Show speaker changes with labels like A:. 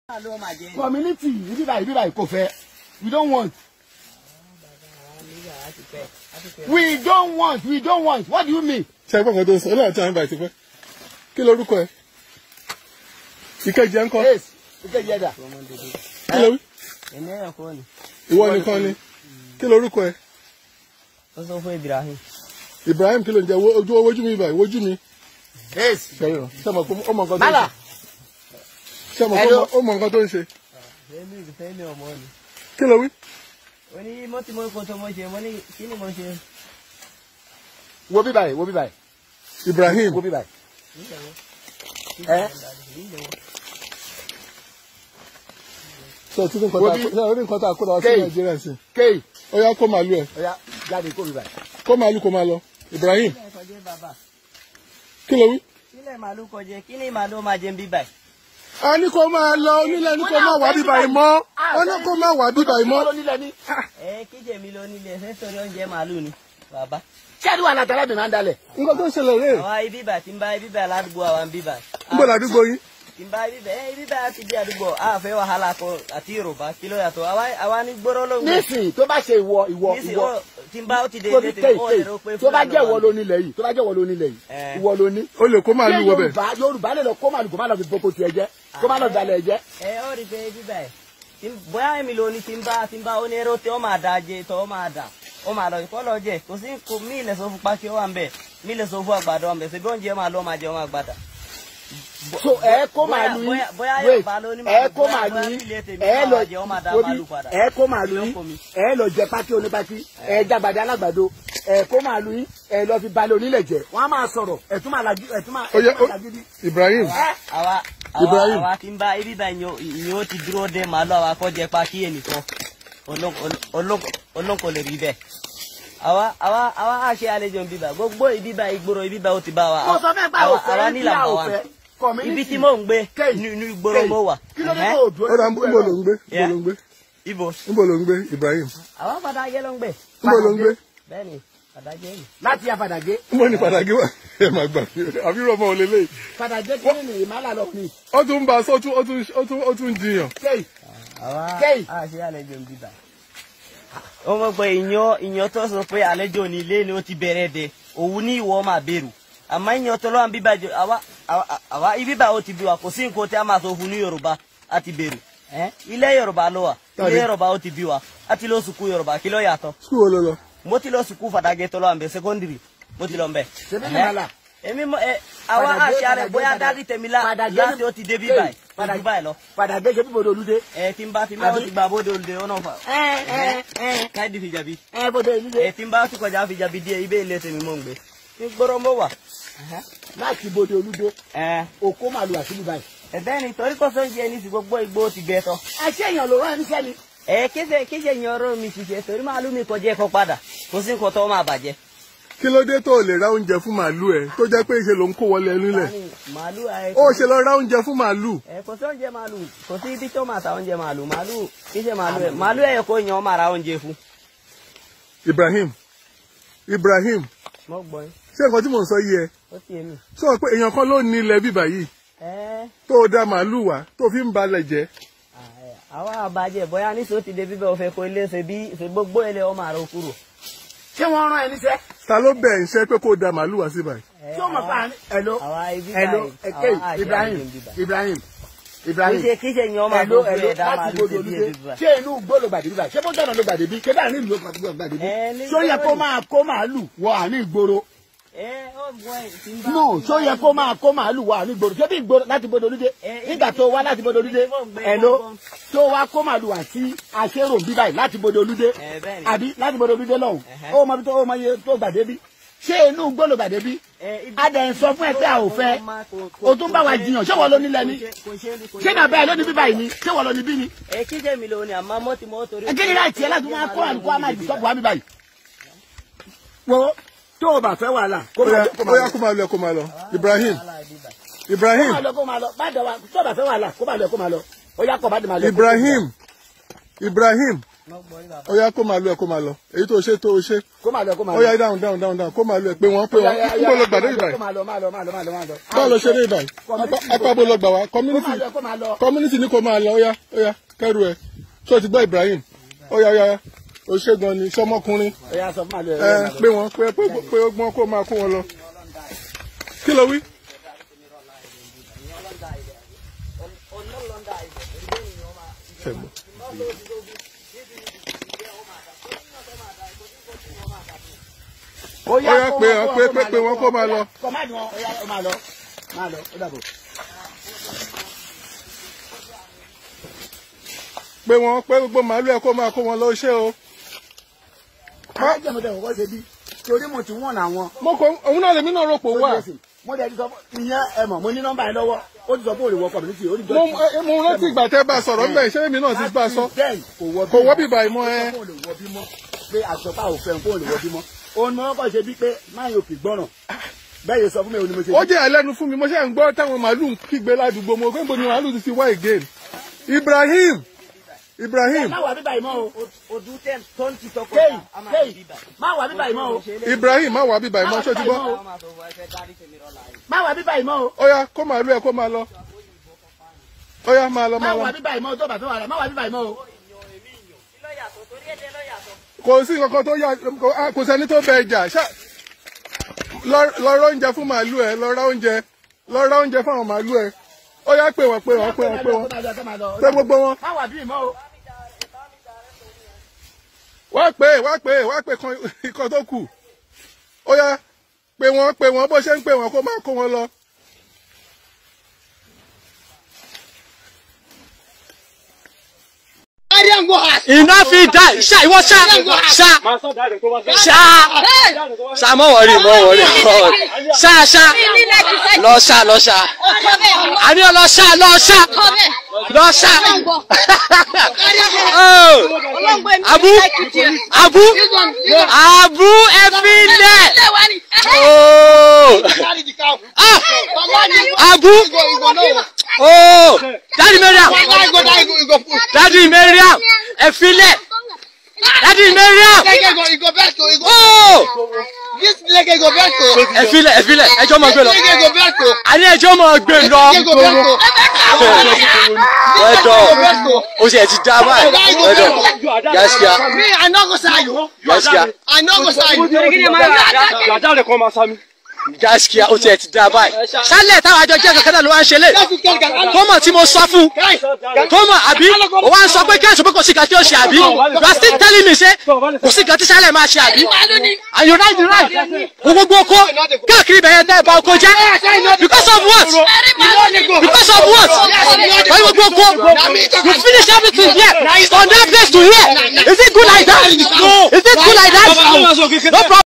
A: Community, ibi báyìí kò fẹ́. We don't want. We don't want. What do you mean?
B: Ṣé ẹgbọ́n kan tó sọ ọlọ́run tí wọ́n ń bá ti pẹ́? Kí lorúkọ ẹ? Ìkejì ẹ̀ ń kọ́?
A: Yes, ìkejì ẹ̀dà.
B: Kí ló wí? Ìwọ nìkan ni. Kí lorúkọ ẹ?
C: Ó sọ fún Ibrahim.
B: Ibrahim kí ló ń jẹ wojú mi báyìí, wojú mi.
A: Yes.
B: Ṣé ọmọ nǹkan tó ń ṣe? Ṣé ọmọ nǹkan tó ń ṣe? Kí ló wí?
C: Ó ní mọ́tí mo kò tó mo ṣe, mo ní kí ni mo ṣe?
A: Wo bí báyìí.
B: Ibrahim.
A: Wo bí báyìí.
B: Sọ tí nǹkan tá a kó lọ sí Nàìjíríà sí.
A: Kéyì.
B: Ó yá kó màálù ẹ̀.
A: Ó yá jáde kó bí báyìí.
B: Kó màálù kó máa lọ. Ibrahim. Kí ló wí?
C: Kílẹ̀ màálù kọjẹ, kí ni màálù máa jẹ ń bí báyìí?
B: A ní kó máa lọ, onílẹ̀ ní kó máa wà bí báyìí mọ́. Ó ní kó máa wà bí báyìí mọ́.
C: Kíjẹ̀ mi ló nílé ẹ̀fẹ́ sọ̀rọ̀ oúnjẹ màálù ni, bàbá.
A: Ṣé àdúrà náà tẹ́lẹ̀ mi máa ń dalẹ̀?
B: Nǹkan tó ń ṣẹlẹ̀ rèé.
C: Àwa ibi bá ti ń bá ibi bá ládùúgbò àwa ń bí bá.
B: Níbo ládùúgbò yín?
C: Ti ń bá ibi bá ti di àdúgbò, a fẹ́ wàhálà kan àti Yorùbá kí ló yàtọ̀. Àwa ní gbọ́rọ̀ ló ń gbé.
A: Nísìnyí tó bá ṣe ìwọ.
C: Tí ń bá ó ti dé ilé tèmi, ó lè rò pé
A: tó bá jẹ́ ìwọ ló nílẹ̀ yìí, ìwọ ló ní.
B: O lè kó màálù wọ bẹ̀.
A: Yorùbá lè lọ kó màálù kó má lọ fi boko tiẹ̀ jẹ́, kó má lọ dalẹ̀ jẹ́.
C: Ó rí pé ibi báyìí. Bóyá èmi ló ní tí ń bá ó ní ẹrọ tí ó máa dà jẹ tó ó máa dà. Ó máa lọ ìkọ́ lọ jẹ, kò sí kò mí ilẹ̀ sọ fún pákí ó wà ń bẹ̀, mí ilẹ̀ sọ fún àgbàdo wà ń bẹ̀, ṣe bí oúnjẹ máa lọ máa jẹ wọn àgbàdà.
A: So kó màálù yín, kó màálù yín, kó màálù yín, lọ jẹ pákí onípákí, jágbàdo alágbàdo, kó màálù yín, lọ fi balẹ̀ onílẹ̀ jẹ, wọ́n á máa sọ̀rọ̀, ẹ̀tún máa lagidi.
B: Ibrahim.
C: Àwa ti ń bá ibi báyìí ni ó ti dúró dé màálù àwa kọ́ jẹ pákí ẹnìkan. Olóńkò lè rí bẹ́ẹ̀. Àwa á ṣe àlejò bíbá. Gbogbo ìbíbá ìgboro ìbíbá ó ti bá wa. Àwa ní làbọ̀ wa. Ibi tí mò ń gbé ní ìgboro mo wà.
B: Ó dà níbo ló ń gbé?
C: Ibo.
B: Níbo ló ń gbé Ibrahim?
C: Àwa Fàdàgé ló ń gbé.
B: Níbo ló ń gbé?
C: Bẹ́ẹ̀ni, Fàdàgé ni.
A: Láti ya Fàdàgé.
B: Níbo ni Fàdàgé wà? Ẹ máa gbà mí. Àbí rọmọ ò lélẹ̀.
A: Fàdàgé kí ni ìmàlà lọ ní.
B: Ó tún ń bá aṣọ ó tún jiyàn.
C: Àwa á ṣe àlejò bíbá. Ó mọ̀ pé ìyàn tó sọ pé àlejò ní ilé ni ó ti bẹ̀rẹ̀ dé òun ní ìwọ máa bẹ̀rù àmọ́ ìyàn tó lọ́wọ́ bíbá jọ àwa ibíbá ó ti bí wa kò sí nǹkan tí a máa sọ fún ní Yorùbá a ti bẹ̀rù ilé Yorùbá ló wà ilé Yorùbá ó ti bí wa a ti lọ sùkú Yorùbá kí ló yàtọ̀.
B: Sùkú wo ló lọ?
C: Mo ti lọ sùkú Fàdàgé tó lọ́wọ́ àmbẹ̀ secondary mo ti lọ mbẹ̀. Èmi àwa àṣàrẹ̀ bóyá dárí tèmi láti ó ti dé bíbá ojú báyìí lọ.
A: Fàdàgé ṣe bíbodò olúdé.
C: Tí n bá ó ti gba bóde olùdé ọ̀nà fà. Káìdì fìjàbí.
A: Bóde olúdé.
C: Tí n bá ó ti kọjá fìjàbí díẹ̀ ibẹ̀ ilé tèmi mò ń gbé. Gbọ́dọ̀ mo wà.
A: Láti bóde olúdé. Òkó màlúù àti bíbáyìí.
C: Bẹ́ẹ̀ ni torí kò sóúnjẹ ní sí gbogbo igbó ti gbẹ tán.
A: Àṣé èèyàn ló rán ẹni sẹ́ni.
C: Kéṣe yan ọ̀rọ̀ mi ṣiṣẹ́ torí màálù mi kọjá ẹ̀kọ́ padà kò sí nǹkan tó máa bàjẹ́.
B: Kí ló dé tó lè ra oúnjẹ fún màálù ẹ tó jẹ́ pé ìṣe ló ń kó wọlé ẹnu lẹ̀? Ó ṣe lọ ra oúnjẹ fún màálù.
C: Kò sí oúnjẹ màálù kò sí ibi tó máa ta oúnjẹ màálù kì í ṣe màálù ẹ̀ kó yan máa ra oúnjẹ fún.
B: Ibrahim
C: mo gbọ́ yín.
B: ṣé nǹkan tí mò ń sọ yìí ẹ?
C: Ó ti èmi.
B: Sọ pé èèyàn kan ló ní ilẹ̀ bíbà yìí tó da màálù wá tó fi ń balẹ̀ jẹ́.
C: Àwa àbàjẹ́ bóyá níṣó ti dé bíbẹ̀ òfin kò ilé ṣe gbogbo ilé ọmọ àrò kúrò.
A: Ṣé wọ́n rán ẹni sẹ́?
B: Ta ló bẹ̀ ń ṣe pé kó da màálù wá sí báyìí?
A: Ṣé o mọ̀ fún Ibrahim.
C: Kí ṣe yan ọmọ àgbò fún ẹ̀dá màálù ṣe bí ẹbí bá.
A: Ṣé inú igbó ló gbàdé bíbá? Ṣé bójú ọ̀nà ló gbàdé bí? Ṣé bá ní ìlú ló gbàdé bí? Ṣé ó yẹ kó máa kó màálù wọ àárín ìgboro? No, ṣé ó yẹ kó máa kó màálù wọ àárín ìgboro? Ṣé bí ìgboro láti bóde olúdé? Nígbà tó wá láti bóde olúdé, tó wá kó màálù àti aṣérò bíbá yìí láti bóde olúdé? Àbí láti bóde olúdé lọ́hùn? Ó mọ iye tó gbàdé bí? Ṣé inú igbó ló gbàdé bí? Adẹ̀ ń sọ fún ẹ pé a ò fẹ́. O tún bá wa jiyàn, ṣé wọ́n ló nílẹ̀ ni? Ṣé bàbá ẹ ló ní bíbá yìí ni? Ṣé wọ́n ló ní bí ni?
C: Kíjẹ́ mi ló ní àmọ́ mo ti mọ́ torí.
A: Kí ni láti ẹ láti máa kó àlùkò àmà ìdìsọ́pù wa bíbá yìí? Wo tó o bá fẹ́ wàhálà.
B: Ó yá kó máa lọ. Ibrahim.
A: Kó máa lọ. Bá dọ̀ wa tó o bá fẹ́ wàhálà kó máa lọ. Ó yá kó bá dì máa lọ.
B: Ibrahim. ó yá kó máa lọ ẹ kó máa lọ èyí tó ṣe tó ṣe
A: kó máa lọ kó máa
B: ó
A: lọ.
B: yá dáhùn kó máa lọ ẹ pé wọ́n kó lọ gbà dé ìbàyí
A: máa lọ.
B: báwo lọ ṣe dé ìbàyí apá bó lọ gbà wá community ní kó máa lọ ó yá kẹrù ẹ ṣó ti gbọ́ Ibrahim ó yá ó ṣe gan ni sọmọkùnrin pé wọ́n pé ọgbọ́n kó máa kó wọn lọ kí ló wí.
A: ó
B: yá pé wọ́n kó máa lọ.
A: máa lọ ó dàbọ̀.
B: pé wọ́n pé gbogbo màálù ẹ̀ kó máa kó wọn lọ ṣé o.
A: alájẹmọdé kọ́kọ́ ṣe bí torí mo ti wọ̀n àwọn.
B: mo kọ òun náà lèmi náà rò pò wà.
A: mo dẹ̀ ti sọ ìyẹn ẹ mọ̀ mo ní nọ́mbà yẹn lọ́wọ́ ó ti sọ pé òrìwọ community ó ti jọ.
B: mo rántí ìgbà tẹ́ bá sọ̀rọ̀ ń bẹ̀ ṣé èmi náà ti bá a sọ. kò wọ́ bíbá ìmọ̀ ẹ.
A: pé àtọ́pá ò fẹ́ kó òrìwọ bímọ. òun ni wọ́n kọ́ ṣe bí pé máa yóò kì gbọ́ràn. bẹ́ẹ̀ yóò sọ fún mi òun ni mo ṣe.
B: ó jẹ́ àlẹ́nu fún mi mo ṣe ń gbọ́ táwọn màálù ń kígbe ládùúgbò mo gbé ni màálù ti wá again. Ibrahim.
A: má wà bíbá ìmọ̀ o.
C: Odu tẹ́ tó ń ti tọkọ
A: má wà bíbá ìmọ̀ o.
B: Ibrahim má wà bíbá ìmọ̀ ṣó ti gbọ́.
A: má wà bíbá ìmọ̀ o.
B: ó yá kó màálù ẹ̀ kó máa lọ. ó yá máa lọ.
A: má wà bíbá ìmọ̀ o tó bàtọ́ wà rẹ̀ má wà bíbá ìmọ̀ o.
B: kò sí nǹkan tó yá kò sẹ́ni tó bẹ ẹja lọ rọ oúnjẹ fún màálù ẹ lọ ra oúnjẹ fún àwọn màálù ẹ ó yá pé wọ́n pé gbogbo wọn.
A: má wà bí ìmọ̀ o.
B: wá pé ikọ̀ tó kù ó yá pé wọ́n bó ṣe ń pè wọ́n kó máa kó wọn lọ.
D: Enough fit die. Sha, ìwọ sha. Sha, má worry. Sha. Lọ sha. Ani lọ sha. Oh. Abu efile. Oh. Abu. Oh. Daddy Mariam. Efile. Daddy Mariam. Oh. Efile. Ẹjọ́ máa gbé lọ. Ani ẹjọ́ máa gbé lọ. Ẹjọ́. O ṣe ti dá báyìí. Ẹjọ́. Gaskiya. Gaskiya o ti dá báyìí. Sálẹ̀ táwọn àjọ jẹ́ kankan náà ló wá ń ṣe lé. Tọ́mọ̀ tí mo sọ fún. Tọ́mọ̀ àbí o wá ń sọ pé kẹ́sùn pé kò sí kan tí ó ṣe àbí. You are still telling me say kò sí kan tí Sálẹ̀ máa ṣe àbí. And you right. Gbogbo oko káàkiri bẹ̀rẹ̀ tẹ́ bá oko jẹ́. Because of what? Wọ́n gbogbo oko you finish everything here from that place to here. Is it good like that? No. Is it good like that? No problem.